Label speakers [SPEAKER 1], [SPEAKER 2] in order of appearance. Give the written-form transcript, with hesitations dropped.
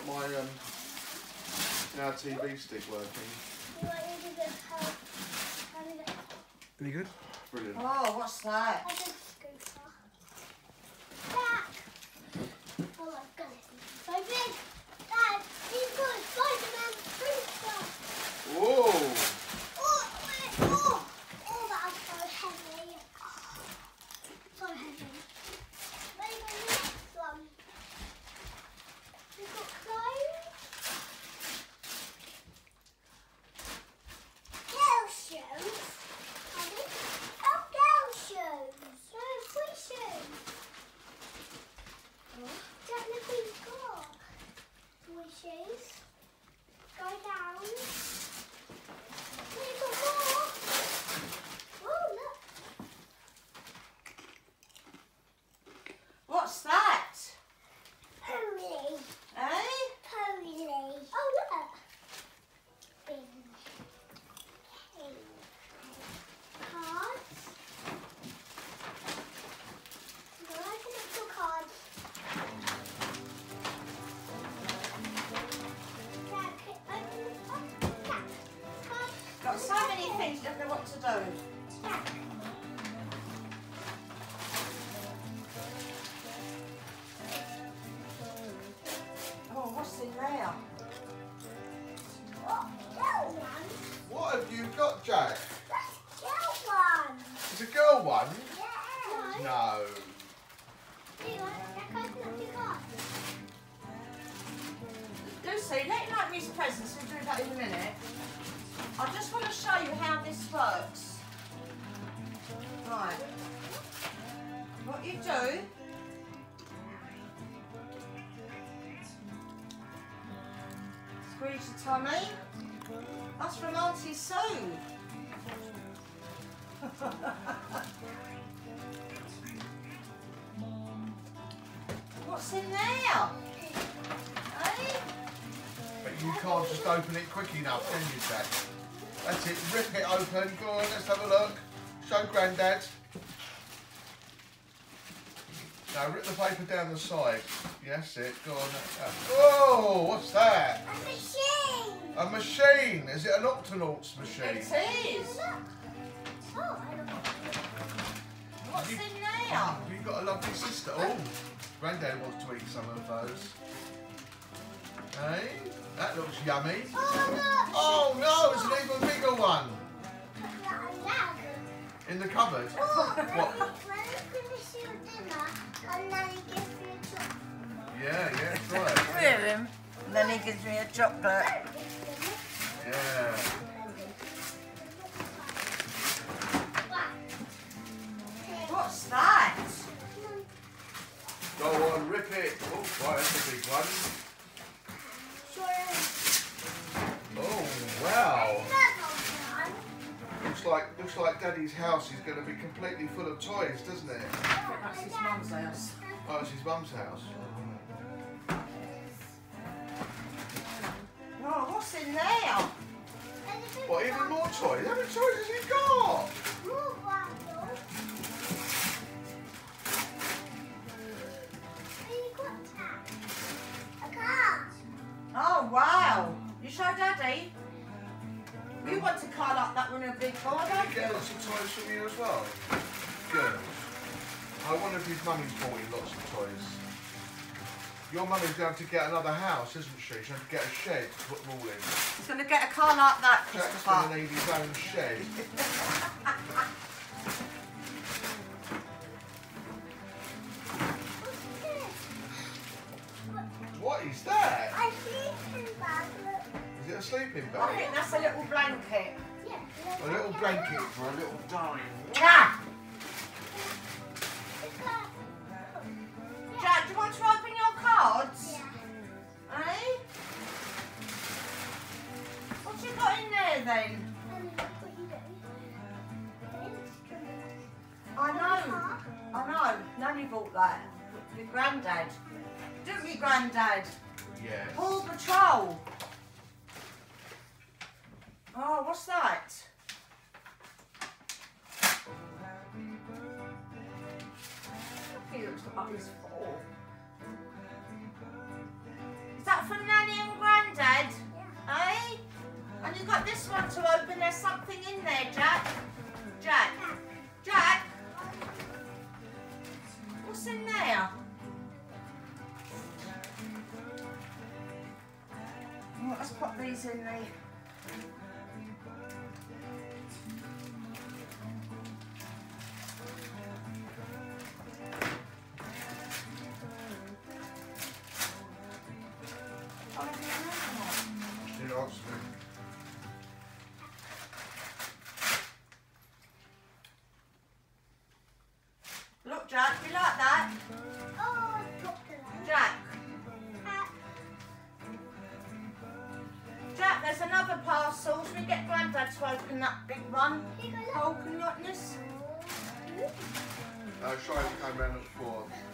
[SPEAKER 1] got my now TV stick working. Any good? Brilliant.
[SPEAKER 2] Oh, what's that?
[SPEAKER 3] Oh my goodness, it's so big. Dad, he's got a Spider-Man booster.
[SPEAKER 1] Whoa!
[SPEAKER 3] Oh, that's so heavy. So heavy. Ready for the next one? We've got clothes. Girl shoes. Oh, girl shoes. No, boy shoes. Dad, look what he's got. Boy shoes. Go down. We've got more. Oh, look.
[SPEAKER 2] What's that?
[SPEAKER 3] Pony.
[SPEAKER 2] Eh?
[SPEAKER 3] Pony. Oh, look. Bin. Cards. I'm going to open up your cards. Dad, open it up. Dad. Cards.
[SPEAKER 2] Got so many things, you don't know what to do.
[SPEAKER 3] Dad.
[SPEAKER 2] Oh, what's in there?
[SPEAKER 3] Oh, girl one.
[SPEAKER 1] What have you got, Jack?
[SPEAKER 3] That's girl one.
[SPEAKER 1] It's a girl one?
[SPEAKER 3] Yeah.
[SPEAKER 1] No.
[SPEAKER 3] Here you go. Jack, open up your cards.
[SPEAKER 2] Lucy, let him open his presents. We'll do that in a minute. I just want to show you how this works. Right. What you do... Squeeze your tummy. That's from Auntie Sue. What's in there? Eh?
[SPEAKER 1] But you can't just open it quick enough, can you, Jack? That's it. Rip it open. Go on, let's have a look. Show Grandad. Now rip the paper down the side. Yes, it. Go on. Oh, what's that?
[SPEAKER 3] A machine.
[SPEAKER 1] A machine. Is it an Octonauts machine?
[SPEAKER 2] It is.
[SPEAKER 3] Oh, I don't know.
[SPEAKER 2] What's in there?
[SPEAKER 1] You've got a lovely sister. Oh, Grandad wants to eat some of those. Hey, that looks yummy.
[SPEAKER 3] Oh, look.
[SPEAKER 1] Oh no, it's an even bigger one. In the cupboard.
[SPEAKER 3] Oh,
[SPEAKER 1] What?
[SPEAKER 3] when you finish your dinner, and then he gives you a chocolate.
[SPEAKER 1] Yeah, that's right.
[SPEAKER 2] With him. And then he gives me a chocolate.
[SPEAKER 1] Yeah.
[SPEAKER 2] What's that?
[SPEAKER 1] Go on, rip it. Oh, right, that's a big one. Oh, wow. Looks like Daddy's house is going to be completely full of toys, doesn't it?
[SPEAKER 2] That's his mum's house.
[SPEAKER 1] Oh, it's his mum's house.
[SPEAKER 2] Oh, what's in there?
[SPEAKER 1] What, even more toys? How many toys has he got?
[SPEAKER 2] Oh, wow. You show Daddy? You want to car like that one in a big car, don't
[SPEAKER 1] Get
[SPEAKER 2] you?
[SPEAKER 1] lots of toys from you as well. Good. I wonder if his mummy's bought him lots of toys. Your mummy's going to get another house, isn't she? She's going to get a shed to put them all in.
[SPEAKER 2] He's going to get a car like that,
[SPEAKER 1] Jack's going to
[SPEAKER 2] Christopher.
[SPEAKER 1] need his own shed. What is that? Is it a sleeping
[SPEAKER 2] I
[SPEAKER 1] bag?
[SPEAKER 2] think that's a little blanket.
[SPEAKER 1] A little blanket for a little darling.
[SPEAKER 2] Ah! Jack, do you want to open your cards? Eh? What you got in there then? I know. Nanny bought that. Your granddad. Didn't your granddad?
[SPEAKER 1] Yes.
[SPEAKER 2] Paw Patrol. Oh, what's that? He looks like he's 4. Is that from Nanny? something in there, Jack. Jack. Jack. What's in there? Right, let's pop these in there. Look, Jack, you like that?
[SPEAKER 3] Oh, I dropped it.
[SPEAKER 2] Jack. Jack, there's another parcel. Should we get Grandad to open that big one?
[SPEAKER 3] Here you go, look.
[SPEAKER 2] Hulk and Loch Ness.
[SPEAKER 1] Shiny came round at 4.